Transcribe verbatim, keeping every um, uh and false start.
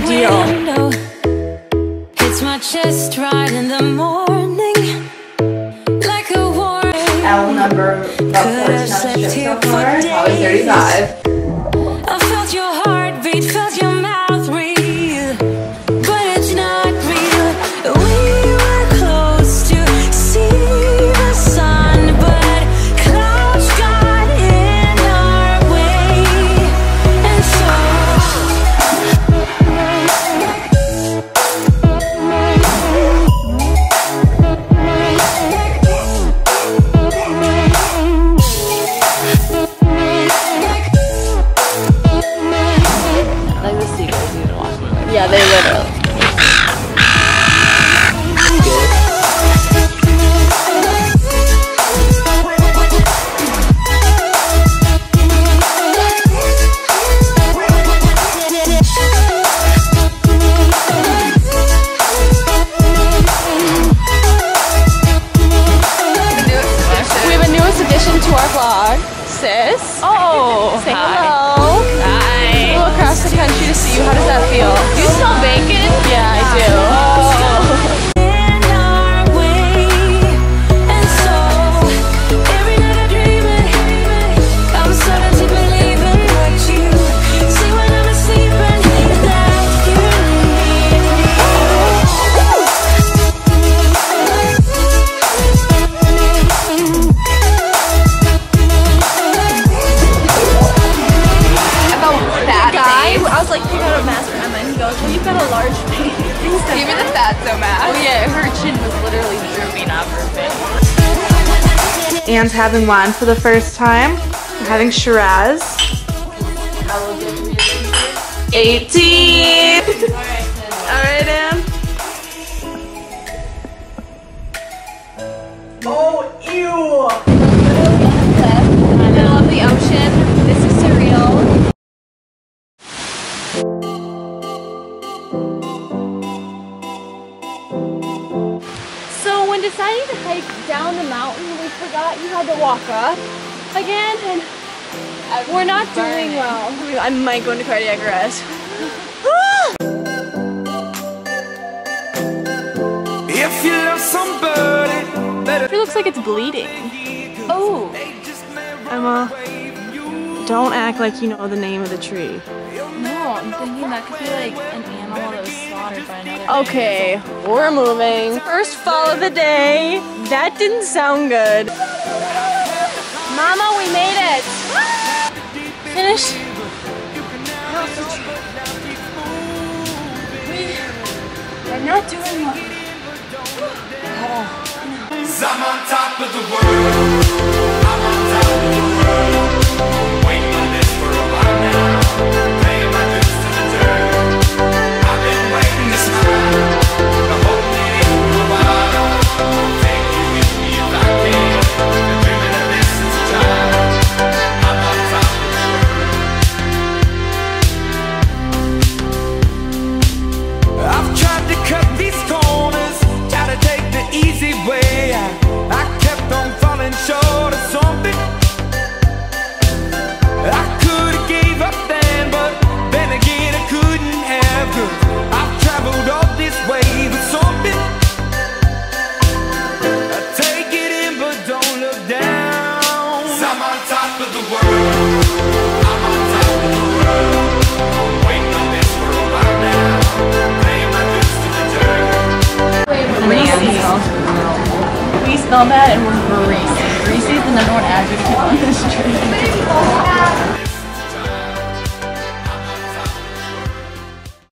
ideal. It's my chest right in the morning, like a warning. L number of first time trip so far, probably thirty-five. I felt your heartbeat, felt your mouth breathe, but it's not real. We were close to see the sun, but clouds got in our way, and so Like the seagulls, you need to watch them. Yeah, they literally. We have a newest addition to our vlog, sis. Oh, say hello. Hi. We'll across the country to see you. How does that feel? Do you smell bacon? Yeah, I do. Oh. You've got a large face. Give me the fatso mask. Oh yeah, her chin was literally drooping off her face. Anne's having wine for the first time. We're having Shiraz. How old are you? eighteen. Alright, Alright, Anne. Oh, ew! Middle of the ocean. This is surreal. Deciding to hike down the mountain, we forgot you had to walk up again, and we're not doing well. I might go into cardiac arrest. If you love somebody, It looks like it's bleeding. Oh, Emma, don't act like you know the name of the tree. no, I'm thinking that could be like an animal that was slaughtered by another Okay, we're moving. First fall of the day. That didn't sound good. Mama, we made it. Finish. We're not doing well. I'm on top of the world. I'm on top of the world. Waiting on this for a while now. Paying my dues to the dirt. I've been waiting to smile. I'm holding it in for a while. Take you with me if I can. Been dreaming of this since a child. I'm on top of the world. I've tried to cut these corners. Try to take the easy way out. I kept on falling short of something. I could have gave up then, but then again I couldn't have. Cause I've traveled all this way with something. I take it in but don't look down. 'Cause I'm on top of the world. I'm on top of the world. Waiting on this for a while now. Paying my dues to the dirt. We smell that and we're greasy. Greasy is the number one adjective on this trip.